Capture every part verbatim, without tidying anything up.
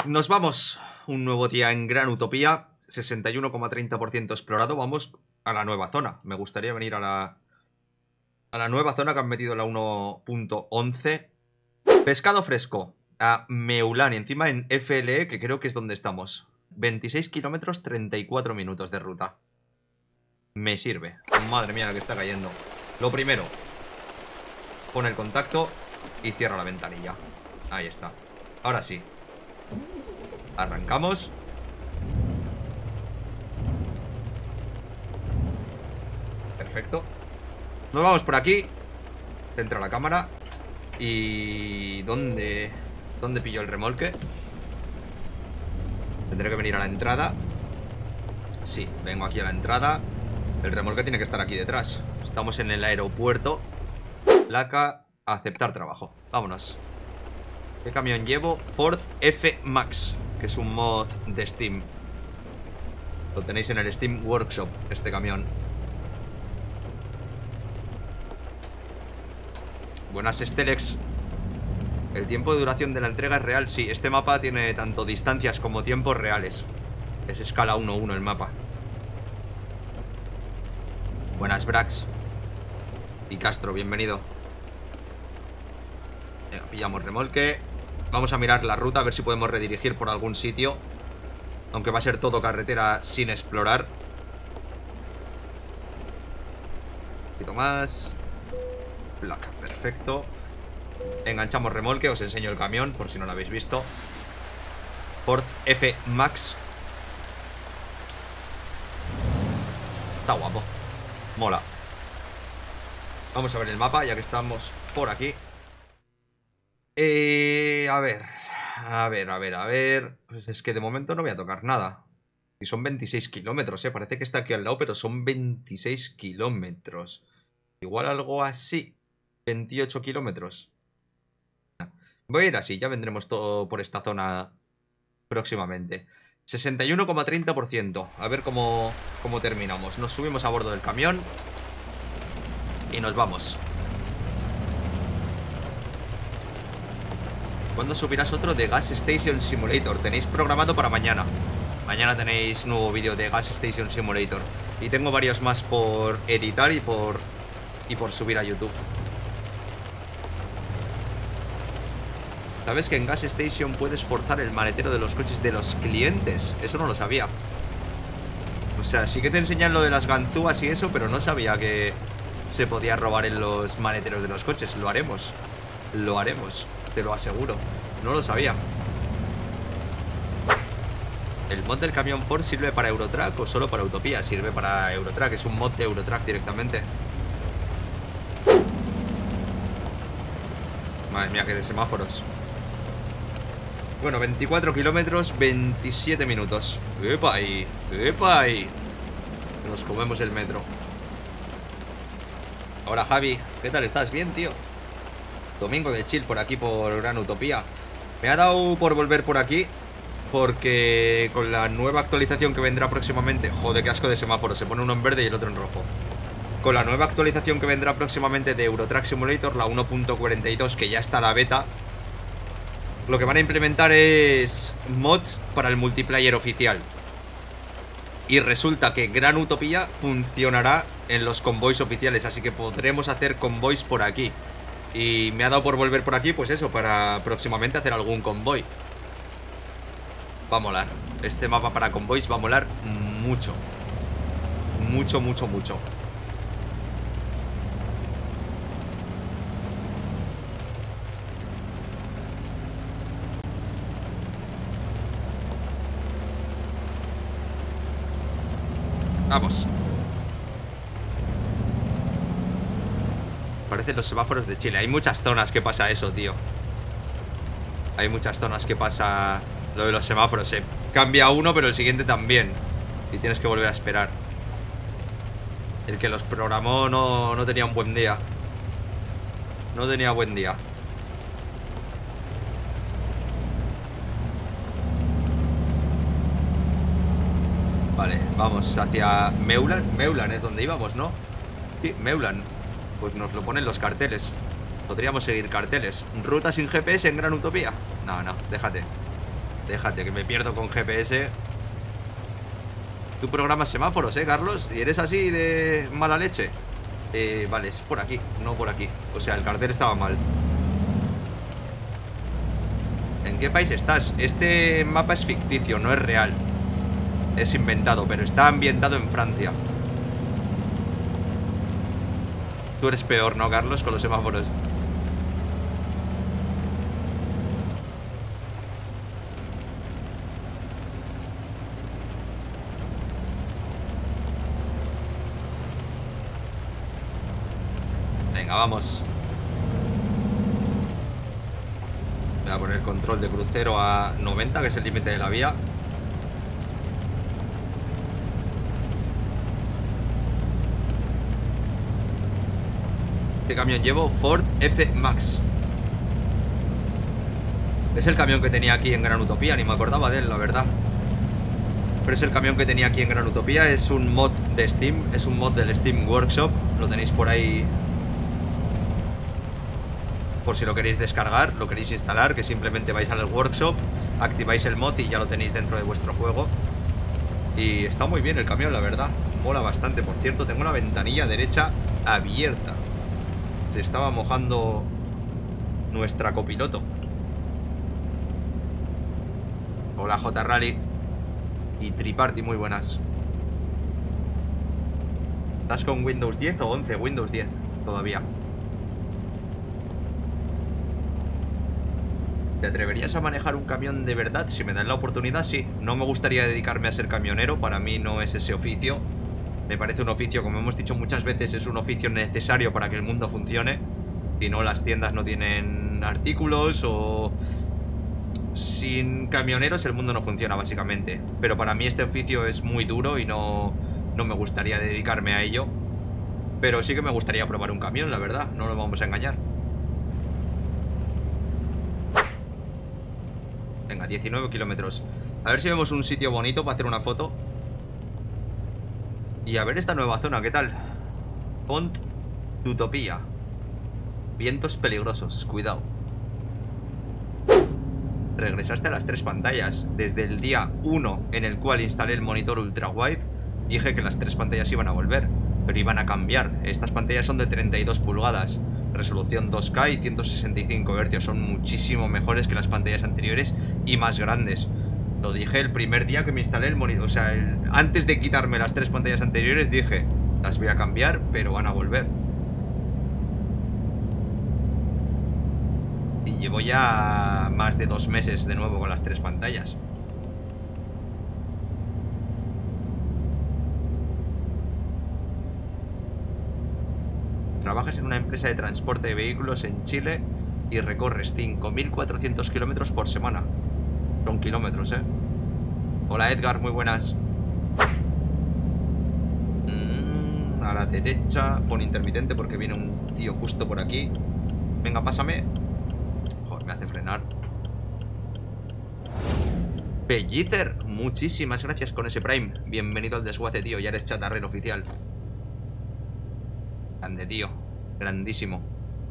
Nos vamos. Un nuevo día en Gran Utopía. sesenta y uno coma treinta por ciento explorado. Vamos a la nueva zona. Me gustaría venir a la... A la nueva zona que han metido la uno punto once. Pescado fresco. A Meulán. Encima en F L E, que creo que es donde estamos. veintiséis kilómetros, treinta y cuatro minutos de ruta. Me sirve. Madre mía, la que está cayendo. Lo primero. Pon el contacto y cierra la ventanilla. Ahí está. Ahora sí. Arrancamos. Perfecto. Nos vamos por aquí. Centra la cámara. Y... ¿Dónde? ¿Dónde pillo el remolque? Tendré que venir a la entrada. Sí, vengo aquí a la entrada. El remolque tiene que estar aquí detrás. Estamos en el aeropuerto. Placa, aceptar trabajo. Vámonos. ¿Qué camión llevo? Ford F-Max, que es un mod de Steam. Lo tenéis en el Steam Workshop, este camión. Buenas, Stelex. El tiempo de duración de la entrega es real. Sí, este mapa tiene tanto distancias como tiempos reales. Es escala uno uno el mapa. Buenas, Brax. Y Castro, bienvenido. Venga, pillamos remolque. Vamos a mirar la ruta, a ver si podemos redirigir por algún sitio. Aunque va a ser todo carretera sin explorar. Un poquito más. Placa, perfecto. Enganchamos remolque, os enseño el camión por si no lo habéis visto. Ford F-Max. Está guapo. Mola. Vamos a ver el mapa, ya que estamos por aquí. Eh, a ver. A ver, a ver, a ver. Pues es que de momento no voy a tocar nada. Y son veintiséis kilómetros, eh. Parece que está aquí al lado, pero son veintiséis kilómetros. Igual algo así. veintiocho kilómetros. Voy a ir así, ya vendremos todo por esta zona próximamente. sesenta y uno coma treinta por ciento. A ver cómo, cómo terminamos. Nos subimos a bordo del camión y nos vamos. ¿Cuándo subirás otro de Gas Station Simulator? Tenéis programado para mañana. Mañana tenéis nuevo vídeo de Gas Station Simulator. Y tengo varios más por editar y por, y por subir a YouTube. ¿Sabes que en Gas Station puedes forzar el maletero de los coches de los clientes? Eso no lo sabía. O sea, sí que te enseñan lo de las ganzúas y eso, pero no sabía que se podía robar en los maleteros de los coches. Lo haremos. Lo haremos. Te lo aseguro. No lo sabía. ¿El mod del camión Ford sirve para Eurotrack o solo para Utopía? Sirve para Eurotrack. Es un mod de Eurotrack directamente. Madre mía, que de semáforos. Bueno, veinticuatro kilómetros, veintisiete minutos. ¡Epa ahí! ¡Epa ahí! Nos comemos el metro. Ahora, Javi, ¿qué tal estás? ¿Bien, tío? Domingo de chill por aquí, por Gran Utopía. Me ha dado por volver por aquí porque con la nueva actualización que vendrá próximamente... Joder, qué asco de semáforo. Se pone uno en verde y el otro en rojo. Con la nueva actualización que vendrá próximamente de Eurotrack Simulator, la uno punto cuarenta y dos, que ya está la beta, lo que van a implementar es mods para el multiplayer oficial. Y resulta que Gran Utopía funcionará en los convoys oficiales, así que podremos hacer convoys por aquí. Y me ha dado por volver por aquí, pues eso, para próximamente hacer algún convoy. Va a molar. Este mapa para convoys va a molar mucho. Mucho, mucho, mucho. Vamos. Parecen los semáforos de Chile. Hay muchas zonas que pasa eso, tío. Hay muchas zonas que pasa lo de los semáforos. Se cambia uno, pero el siguiente también. Y tienes que volver a esperar. El que los programó no, no tenía un buen día. No tenía buen día. Vale, vamos hacia Meulán. Meulán es donde íbamos, ¿no? Sí, Meulán. Pues nos lo ponen los carteles. Podríamos seguir carteles. Ruta sin G P S en Gran Utopía. No, no, déjate. Déjate, que me pierdo con G P S. Tú programas semáforos, ¿eh, Carlos? ¿Y eres así de mala leche? Eh, vale, es por aquí, no por aquí. O sea, el cartel estaba mal. ¿En qué país estás? Este mapa es ficticio, no es real. Es inventado, pero está ambientado en Francia. Tú eres peor, ¿no, Carlos? Con los semáforos. Venga, vamos. Voy a poner el control de crucero a noventa, que es el límite de la vía. ¿Qué camión llevo? Ford F-Max. Es el camión que tenía aquí en Gran Utopía. Ni me acordaba de él, la verdad. Pero es el camión que tenía aquí en Gran Utopía. Es un mod de Steam. Es un mod del Steam Workshop. Lo tenéis por ahí, por si lo queréis descargar, lo queréis instalar, que simplemente vais al workshop, activáis el mod y ya lo tenéis dentro de vuestro juego. Y está muy bien el camión, la verdad. Mola bastante. Por cierto, tengo una ventanilla derecha abierta. Se estaba mojando nuestra copiloto. Hola, J Rally y Triparty, muy buenas. ¿Estás con Windows diez o once? Windows diez todavía. ¿Te atreverías a manejar un camión de verdad? Si me dan la oportunidad, sí. No me gustaría dedicarme a ser camionero. Para mí no es ese oficio. Me parece un oficio, como hemos dicho muchas veces, es un oficio necesario para que el mundo funcione. Si no, las tiendas no tienen artículos o... Sin camioneros el mundo no funciona, básicamente. Pero para mí este oficio es muy duro y no, no me gustaría dedicarme a ello. Pero sí que me gustaría probar un camión, la verdad. No nos vamos a engañar. Venga, diecinueve kilómetros. A ver si vemos un sitio bonito para hacer una foto. Y a ver esta nueva zona, ¿qué tal? Pont d'Utopia. Vientos peligrosos, cuidado. Regresaste a las tres pantallas. Desde el día uno en el cual instalé el monitor ultra wide, dije que las tres pantallas iban a volver, pero iban a cambiar. Estas pantallas son de treinta y dos pulgadas, resolución dos K y ciento sesenta y cinco hercios. Son muchísimo mejores que las pantallas anteriores y más grandes. Lo dije el primer día que me instalé el monitor. O sea, el... antes de quitarme las tres pantallas anteriores dije, las voy a cambiar, pero van a volver. Y llevo ya más de dos meses de nuevo con las tres pantallas. Trabajas en una empresa de transporte de vehículos en Chile y recorres cinco mil cuatrocientos kilómetros por semana. Son kilómetros, ¿eh? Hola, Edgar, muy buenas. Mm, a la derecha, pon intermitente porque viene un tío justo por aquí. Venga, pásame. Joder, me hace frenar. Pellicer, muchísimas gracias con ese Prime. Bienvenido al desguace, tío. Ya eres chatarrero oficial. Grande, tío. Grandísimo.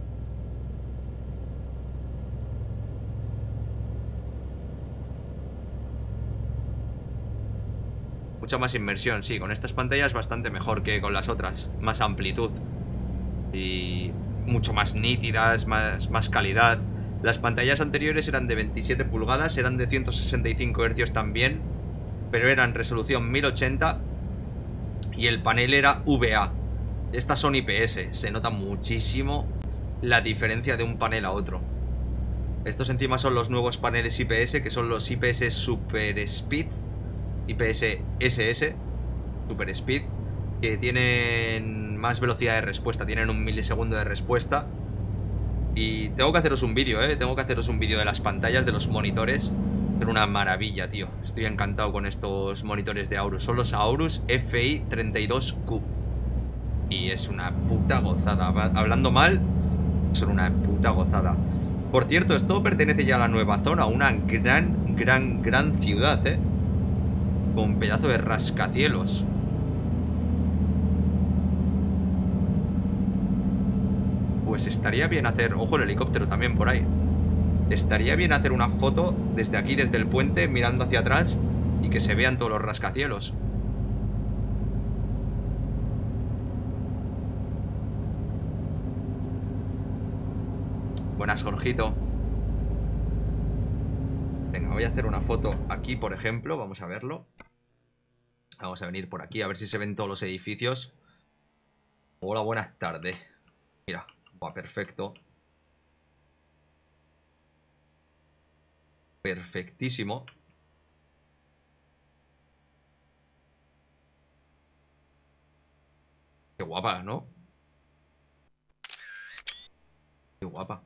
Mucha más inmersión, sí. Con estas pantallas bastante mejor que con las otras. Más amplitud. Y mucho más nítidas, más, más calidad. Las pantallas anteriores eran de veintisiete pulgadas, eran de ciento sesenta y cinco hercios también, pero eran resolución mil ochenta y el panel era V A. Estas son I P S, se nota muchísimo la diferencia de un panel a otro. Estos encima son los nuevos paneles I P S, que son los I P S Super Speed, I P S S S Super Speed, que tienen más velocidad de respuesta, tienen un milisegundo de respuesta. Y tengo que haceros un vídeo, eh Tengo que haceros un vídeo de las pantallas de los monitores. Son una maravilla, tío. Estoy encantado con estos monitores de Aorus. Son los Aorus F I treinta y dos Q. Y es una puta gozada. Hablando mal, son una puta gozada. Por cierto, esto pertenece ya a la nueva zona. Una gran, gran, gran ciudad, eh con pedazo de rascacielos. Pues estaría bien hacer... Ojo, el helicóptero también por ahí. Estaría bien hacer una foto desde aquí, desde el puente, mirando hacia atrás y que se vean todos los rascacielos. Buenas, Jorgito. Venga, voy a hacer una foto aquí, por ejemplo. Vamos a verlo. Vamos a venir por aquí, a ver si se ven todos los edificios. Hola, buenas tardes. Mira, va perfecto. Perfectísimo. Qué guapa, ¿no? Qué guapa.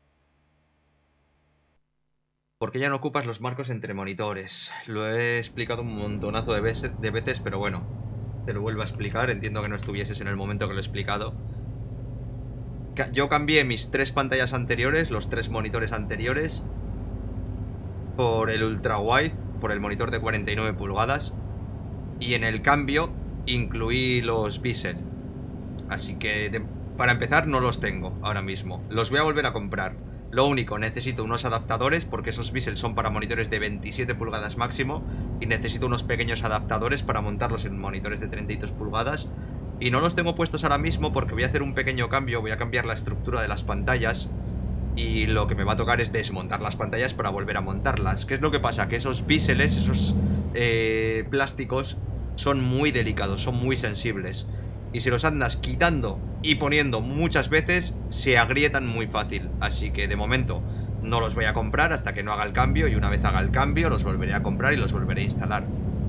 ¿Por qué ya no ocupas los marcos entre monitores? Lo he explicado un montonazo de veces, de veces, pero bueno, te lo vuelvo a explicar. Entiendo que no estuvieses en el momento que lo he explicado. Yo cambié mis tres pantallas anteriores, los tres monitores anteriores, por el ultra wide, por el monitor de cuarenta y nueve pulgadas. Y en el cambio incluí los bisel. Así que de, para empezar no los tengo ahora mismo. Los voy a volver a comprar. Lo único, necesito unos adaptadores porque esos bisel son para monitores de veintisiete pulgadas máximo. Y necesito unos pequeños adaptadores para montarlos en monitores de treinta y dos pulgadas. Y no los tengo puestos ahora mismo porque voy a hacer un pequeño cambio. Voy a cambiar la estructura de las pantallas. Y lo que me va a tocar es desmontar las pantallas para volver a montarlas. ¿Qué es lo que pasa? Que esos biseles, esos eh, plásticos, son muy delicados, son muy sensibles. Y si los andas quitando y poniendo muchas veces, se agrietan muy fácil. Así que de momento no los voy a comprar hasta que no haga el cambio. Y una vez haga el cambio los volveré a comprar y los volveré a instalar.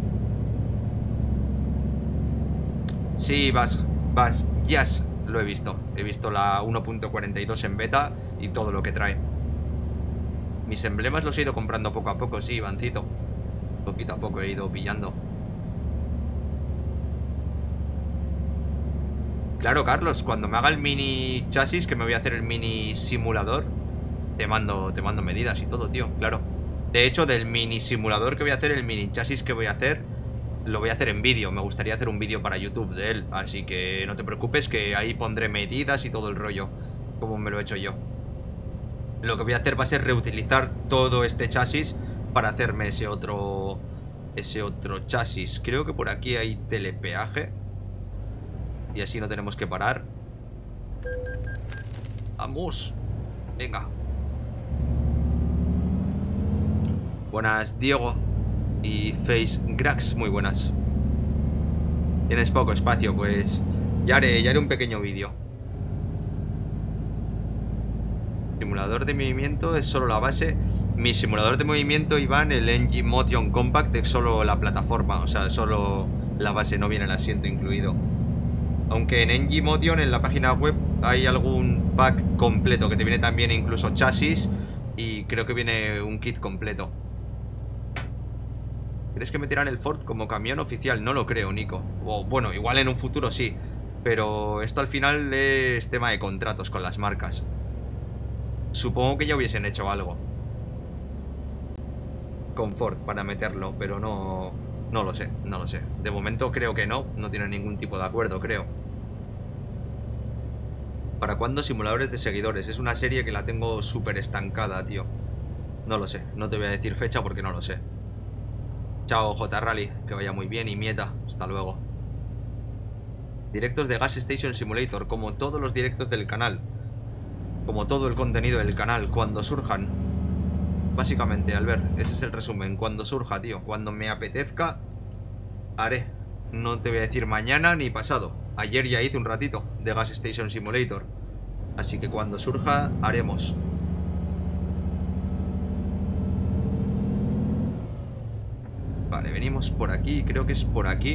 Sí, vas, vas, yes, lo he visto. He visto la uno punto cuarenta y dos en beta y todo lo que trae. Mis emblemas los he ido comprando poco a poco, sí, Ivancito. Poquito a poco he ido pillando. Claro, Carlos, cuando me haga el mini chasis, que me voy a hacer el mini simulador, te mando, te mando medidas y todo, tío, claro. De hecho, del mini simulador que voy a hacer, el mini chasis que voy a hacer, lo voy a hacer en vídeo. Me gustaría hacer un vídeo para YouTube de él. Así que no te preocupes, que ahí pondré medidas y todo el rollo, como me lo he hecho yo. Lo que voy a hacer va a ser reutilizar todo este chasis para hacerme ese otro Ese otro chasis. Creo que por aquí hay telepeaje y así no tenemos que parar. Vamos. Venga. Buenas, Diego. Y Face Grax, muy buenas. Tienes poco espacio, pues ya haré, ya haré un pequeño vídeo. Simulador de movimiento es solo la base. Mi simulador de movimiento, Iván, el N G Motion Compact, es solo la plataforma. O sea, solo la base, no viene el asiento incluido. Aunque en N G Motion, en la página web, hay algún pack completo que te viene también incluso chasis. Y creo que viene un kit completo. ¿Crees que meterán el Ford como camión oficial? No lo creo, Nico. O bueno, igual en un futuro sí. Pero esto al final es tema de contratos con las marcas. Supongo que ya hubiesen hecho algo con Ford para meterlo, pero no, no lo sé, no lo sé. De momento creo que no, no tienen ningún tipo de acuerdo, creo. ¿Para cuándo simuladores de seguidores? Es una serie que la tengo súper estancada, tío. No lo sé, no te voy a decir fecha porque no lo sé. Chao, J Rally, que vaya muy bien. Y Mieta, hasta luego. Directos de Gas Station Simulator, como todos los directos del canal. Como todo el contenido del canal, cuando surjan. Básicamente, Albert, ese es el resumen. Cuando surja, tío, cuando me apetezca, haré. No te voy a decir mañana ni pasado. Ayer ya hice un ratito de Gas Station Simulator. Así que cuando surja, haremos. Vale, venimos por aquí, creo que es por aquí.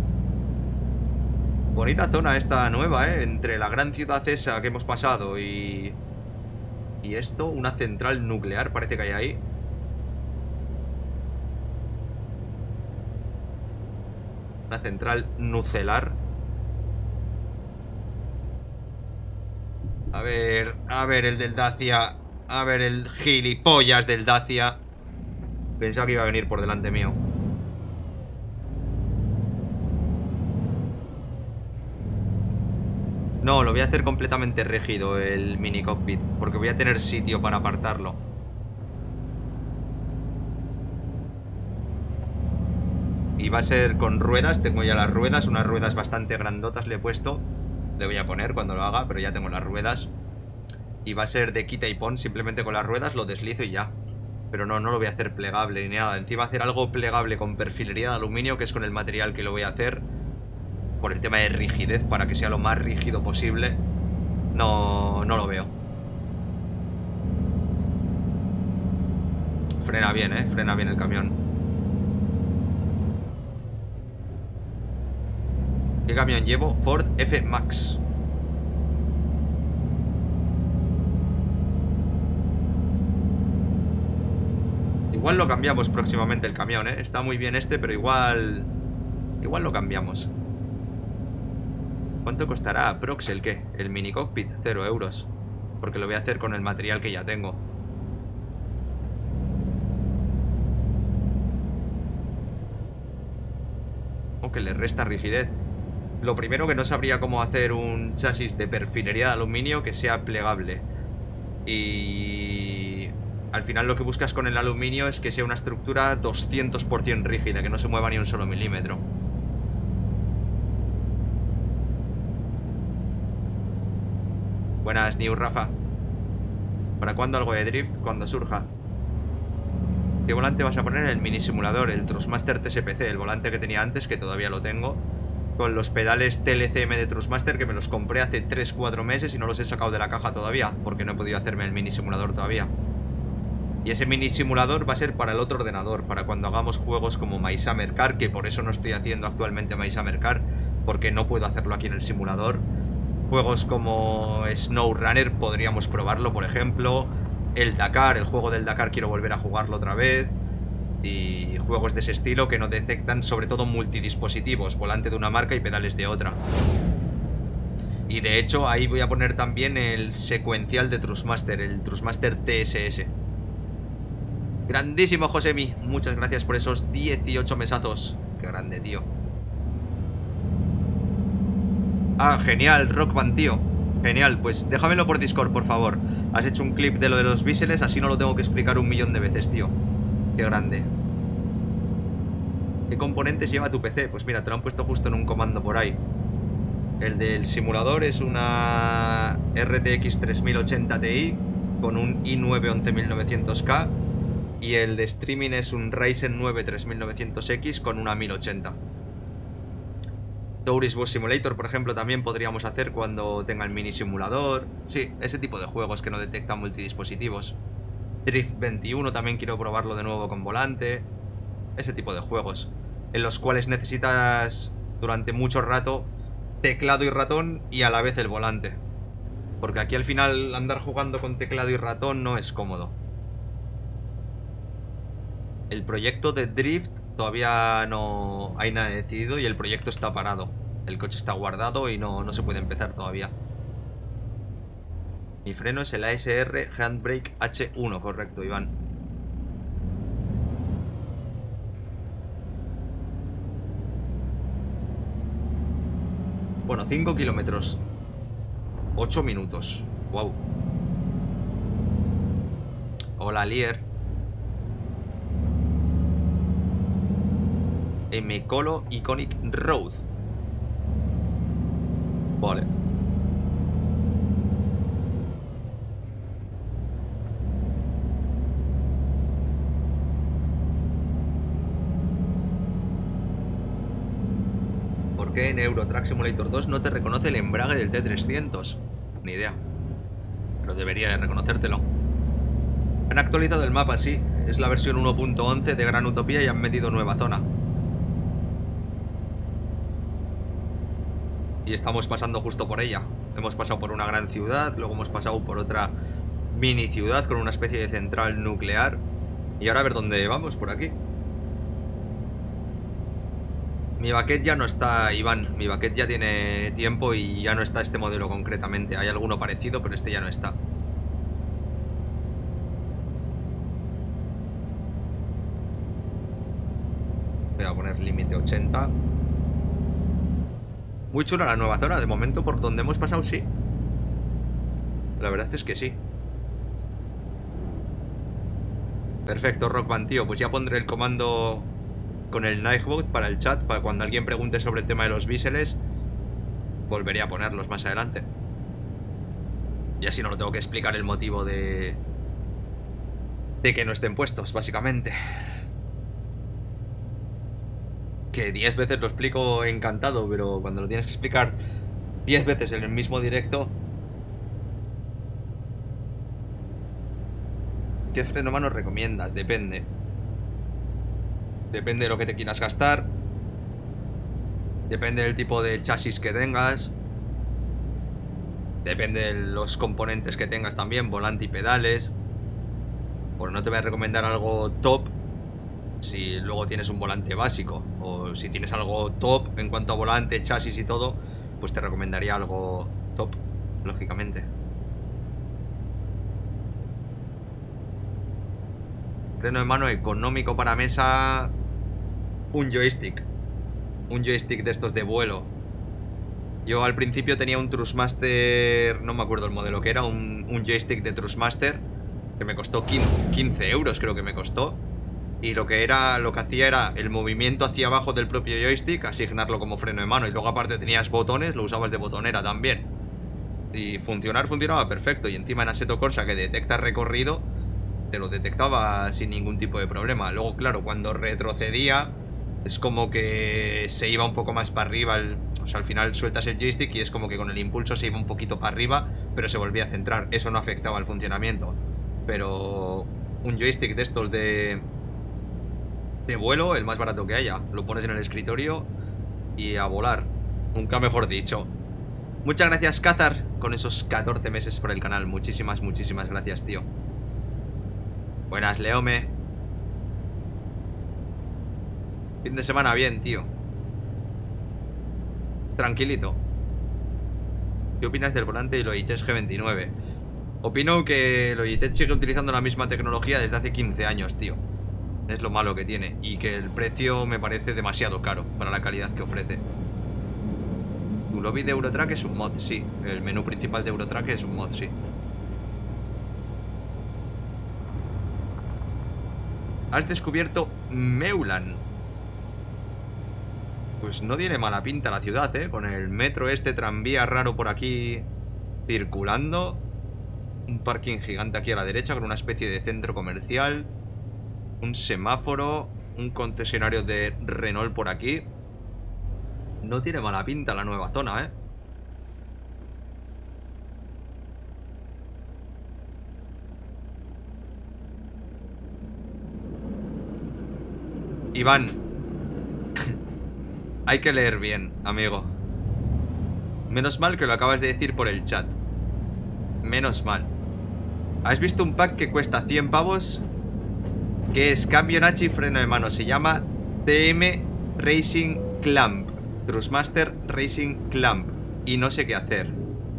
Bonita zona esta nueva, ¿eh? Entre la gran ciudad esa que hemos pasado y... Y esto, una central nuclear parece que hay ahí. Una central nucelar. A ver, a ver el del Dacia. A ver el gilipollas del Dacia. Pensaba que iba a venir por delante mío. No, lo voy a hacer completamente rígido el mini cockpit, porque voy a tener sitio para apartarlo. Y va a ser con ruedas. Tengo ya las ruedas, unas ruedas bastante grandotas le he puesto. Le voy a poner cuando lo haga, pero ya tengo las ruedas. Y va a ser de quita y pon, simplemente con las ruedas lo deslizo y ya. Pero no, no lo voy a hacer plegable ni nada. Encima hacer algo plegable con perfilería de aluminio, que es con el material que lo voy a hacer, por el tema de rigidez, para que sea lo más rígido posible. No, no lo veo. Frena bien, eh, frena bien el camión. ¿Qué camión llevo? Ford F-Max. Igual lo cambiamos próximamente el camión, ¿eh? Está muy bien este, pero igual... Igual lo cambiamos. ¿Cuánto costará aprox el qué? El mini cockpit, cero euros. Porque lo voy a hacer con el material que ya tengo. O que le resta rigidez. Lo primero, que no sabría cómo hacer un chasis de perfilería de aluminio que sea plegable. Y... al final lo que buscas con el aluminio es que sea una estructura doscientos por ciento rígida, que no se mueva ni un solo milímetro. Buenas, New Rafa. ¿Para cuándo algo de drift? Cuando surja. ¿Qué volante vas a poner en el mini simulador? El Trustmaster T S P C, el volante que tenía antes, que todavía lo tengo. Con los pedales T L C M de Trustmaster, que me los compré hace tres cuatro meses y no los he sacado de la caja todavía, porque no he podido hacerme el mini simulador todavía. Y ese mini simulador va a ser para el otro ordenador, para cuando hagamos juegos como My Summer Car, que por eso no estoy haciendo actualmente My Summer Car, porque no puedo hacerlo aquí en el simulador. Juegos como SnowRunner podríamos probarlo, por ejemplo. El Dakar, el juego del Dakar quiero volver a jugarlo otra vez. Y juegos de ese estilo que no detectan sobre todo multidispositivos, volante de una marca y pedales de otra. Y de hecho ahí voy a poner también el secuencial de Trustmaster, el Trustmaster T S S. Grandísimo, Josemi. Muchas gracias por esos dieciocho mesazos. Qué grande, tío. Ah, genial, Rockman, tío. Genial, pues déjamelo por Discord, por favor. Has hecho un clip de lo de los biseles, así no lo tengo que explicar un millón de veces, tío. Qué grande. ¿Qué componentes lleva tu P C? Pues mira, te lo han puesto justo en un comando por ahí. El del simulador es una R T X tres mil ochenta Ti con un i nueve once mil novecientos K. Y el de streaming es un Ryzen nueve tres mil novecientos X con una mil ochenta. Tourist Bus Simulator, por ejemplo, también podríamos hacer cuando tenga el mini simulador. Sí, ese tipo de juegos que no detectan multidispositivos. Drift veintiuno también quiero probarlo de nuevo con volante. Ese tipo de juegos en los cuales necesitas durante mucho rato teclado y ratón y a la vez el volante. Porque aquí al final andar jugando con teclado y ratón no es cómodo. El proyecto de Drift todavía no hay nada decidido y el proyecto está parado. El coche está guardado y no, no se puede empezar todavía. Mi freno es el A S R Handbrake H uno, correcto, Iván. Bueno, cinco kilómetros. ocho minutos. Wow. Hola, Lier. Mecolo Iconic Road. Vale. ¿Por qué en Euro Truck Simulator dos no te reconoce el embrague del T trescientos? Ni idea. Pero debería de reconocértelo. Han actualizado el mapa, sí. Es la versión uno punto once de Gran Utopía y han metido nueva zona. Y estamos pasando justo por ella. Hemos pasado por una gran ciudad, luego hemos pasado por otra mini ciudad con una especie de central nuclear. Y ahora a ver dónde vamos, por aquí. Mi Baquet ya no está, Iván. Mi Baquet ya tiene tiempo y ya no está este modelo concretamente. Hay alguno parecido, pero este ya no está. Voy a poner límite ochenta. Muy chula la nueva zona. De momento, por donde hemos pasado, sí. La verdad es que sí. Perfecto, Rockman, tío. Pues ya pondré el comando con el Nightbot para el chat, para cuando alguien pregunte sobre el tema de los biseles. Volveré a ponerlos más adelante. Y así no lo tengo que explicar el motivo de... de que no estén puestos, básicamente. Que diez veces lo explico encantado, pero cuando lo tienes que explicar diez veces en el mismo directo... ¿Qué freno mano recomiendas? Depende. Depende de lo que te quieras gastar. Depende del tipo de chasis que tengas. Depende de los componentes que tengas también, volante y pedales. Pues no te voy a recomendar algo top si luego tienes un volante básico. O si tienes algo top en cuanto a volante, chasis y todo, pues te recomendaría algo top, lógicamente. Freno de mano económico para mesa. Un joystick. Un joystick de estos de vuelo. Yo al principio tenía un Trustmaster. No me acuerdo el modelo que era. Un, un joystick de Trustmaster que me costó quince euros, creo que me costó. Y lo que era, lo que hacía era el movimiento hacia abajo del propio joystick, asignarlo como freno de mano. Y luego aparte tenías botones, lo usabas de botonera también. Y funcionar funcionaba perfecto. Y encima en Assetto Corsa, que detecta recorrido, te lo detectaba sin ningún tipo de problema. Luego, claro, cuando retrocedía, es como que se iba un poco más para arriba. El, o sea, al final sueltas el joystick y es como que con el impulso se iba un poquito para arriba, pero se volvía a centrar. Eso no afectaba al funcionamiento. Pero un joystick de estos de... de vuelo, el más barato que haya. Lo pones en el escritorio y a volar. Nunca mejor dicho. Muchas gracias, Cazar, con esos catorce meses por el canal. Muchísimas, muchísimas gracias, tío. Buenas, Leome. Fin de semana bien, tío. Tranquilito. ¿Qué opinas del volante y Logitech G veintinueve? Opino que Logitech sigue utilizando la misma tecnología desde hace quince años, tío. Es lo malo que tiene. Y que el precio me parece demasiado caro para la calidad que ofrece. Tu lobby de Eurotrack es un mod, sí. El menú principal de Eurotrack es un mod, sí. Has descubierto Meulan. Pues no tiene mala pinta la ciudad, ¿eh? Con el metro este tranvía raro por aquí circulando. Un parking gigante aquí a la derecha con una especie de centro comercial. Un semáforo. Un concesionario de Renault por aquí. No tiene mala pinta la nueva zona, ¿eh? Iván, hay que leer bien, amigo. Menos mal que lo acabas de decir por el chat. Menos mal. ¿Has visto un pack que cuesta cien pavos? Que es cambio en H y freno de mano. Se llama T M Racing Clamp. Trustmaster Racing Clamp. Y no sé qué hacer.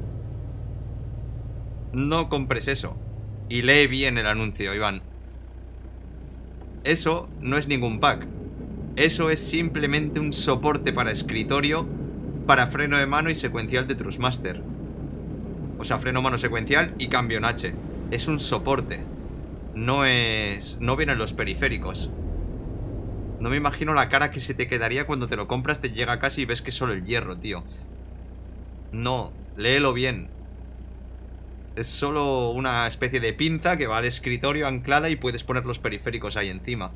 No compres eso. Y lee bien el anuncio, Iván. Eso no es ningún pack. Eso es simplemente un soporte para escritorio, para freno de mano y secuencial de Trustmaster. O sea, freno mano secuencial y cambio en H. Es un soporte. No es... no vienen los periféricos. No me imagino la cara que se te quedaría cuando te lo compras, te llega a casa y ves que es solo el hierro, tío. No, léelo bien. Es solo una especie de pinza que va al escritorio anclada y puedes poner los periféricos ahí encima.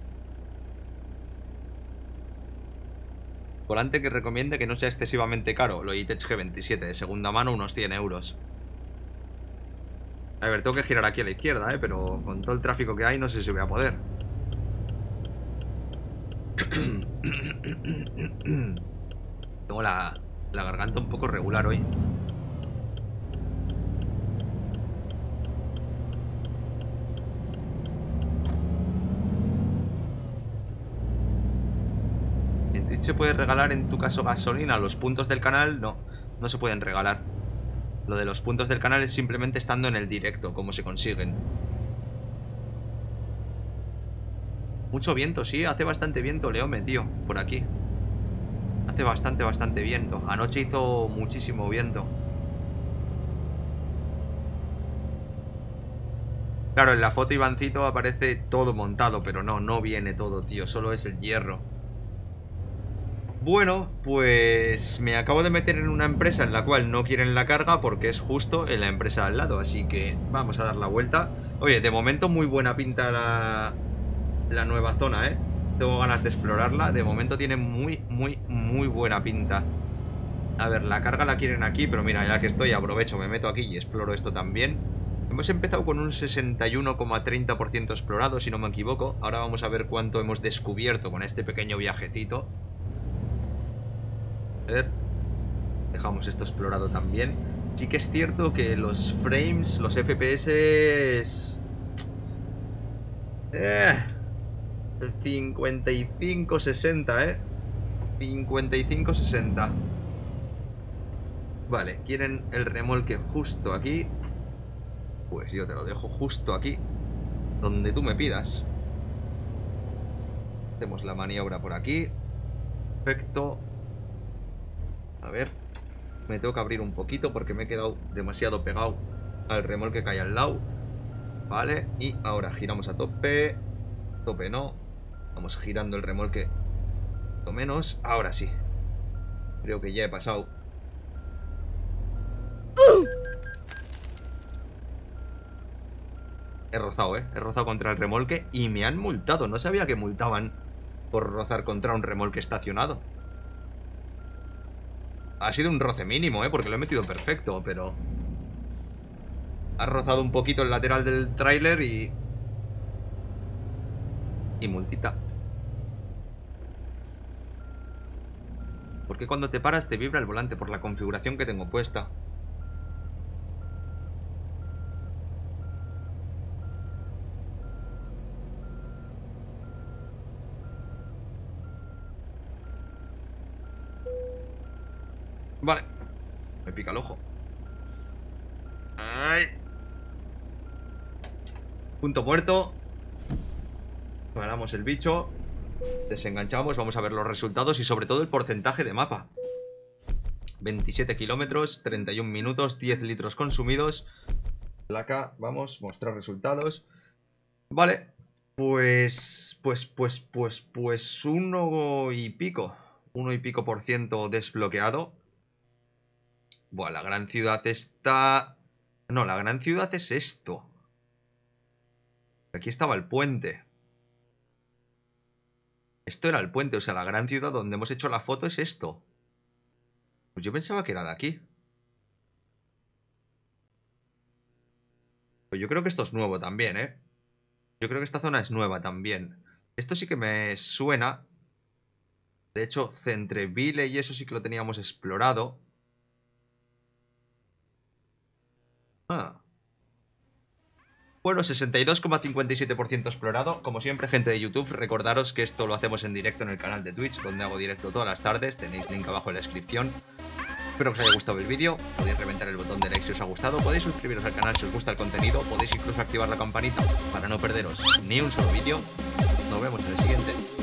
Volante que recomiende que no sea excesivamente caro. Logitech G veintisiete de segunda mano, unos cien euros. A ver, tengo que girar aquí a la izquierda, ¿eh? Pero con todo el tráfico que hay no sé si voy a poder. Tengo la, la garganta un poco regular hoy. En Twitch se puede regalar en tu caso gasolina. Los puntos del canal no, no se pueden regalar. Lo de los puntos del canal es simplemente estando en el directo, como se consiguen. Mucho viento, sí, hace bastante viento, Leome, tío, por aquí. Hace bastante, bastante viento. Anoche hizo muchísimo viento. Claro, en la foto Ivancito aparece todo montado, pero no, no viene todo, tío. Solo es el hierro. Bueno, pues me acabo de meter en una empresa en la cual no quieren la carga porque es justo en la empresa al lado. Así que vamos a dar la vuelta. Oye, de momento muy buena pinta la, la nueva zona, ¿eh? Tengo ganas de explorarla. De momento tiene muy, muy, muy buena pinta. A ver, la carga la quieren aquí, pero mira, ya que estoy, aprovecho, me meto aquí y exploro esto también. Hemos empezado con un sesenta y uno coma treinta por ciento explorado, si no me equivoco. Ahora vamos a ver cuánto hemos descubierto con este pequeño viajecito. A ver, dejamos esto explorado también. Sí que es cierto que los frames, los F P S... Eh, cincuenta y cinco sesenta, eh. cincuenta y cinco sesenta. Vale, quieren el remolque justo aquí. Pues yo te lo dejo justo aquí, donde tú me pidas. Hacemos la maniobra por aquí. Perfecto. A ver, me tengo que abrir un poquito porque me he quedado demasiado pegado al remolque que hay al lado. Vale, y ahora giramos a tope. Tope no. Vamos girando el remolque o menos. Ahora sí. Creo que ya he pasado. He rozado, eh. He rozado contra el remolque y me han multado. No sabía que multaban por rozar contra un remolque estacionado. Ha sido un roce mínimo, ¿eh? Porque lo he metido perfecto, pero... Ha rozado un poquito el lateral del tráiler y... Y multita. ¿Por qué cuando te paras te vibra el volante? Por la configuración que tengo puesta. Vale. Me pica el ojo. Ay. Punto muerto. Paramos el bicho. Desenganchamos. Vamos a ver los resultados y sobre todo el porcentaje de mapa. veintisiete kilómetros, treinta y un minutos, diez litros consumidos. Placa, vamos, mostrar resultados. Vale. Pues, pues, pues, pues, pues uno y pico. Uno y pico por ciento desbloqueado. Buah, la gran ciudad está... No, la gran ciudad es esto. Aquí estaba el puente. Esto era el puente, o sea, la gran ciudad donde hemos hecho la foto es esto. Pues yo pensaba que era de aquí. Pues yo creo que esto es nuevo también, ¿eh? Yo creo que esta zona es nueva también. Esto sí que me suena. De hecho, Centreville y eso sí que lo teníamos explorado. Ah. Bueno, sesenta y dos coma cincuenta y siete por ciento explorado. Como siempre, gente de YouTube, recordaros que esto lo hacemos en directo en el canal de Twitch, donde hago directo todas las tardes. Tenéis link abajo en la descripción. Espero que os haya gustado el vídeo. Podéis reventar el botón de like si os ha gustado. Podéis suscribiros al canal si os gusta el contenido. Podéis incluso activar la campanita para no perderos ni un solo vídeo. Nos vemos en el siguiente.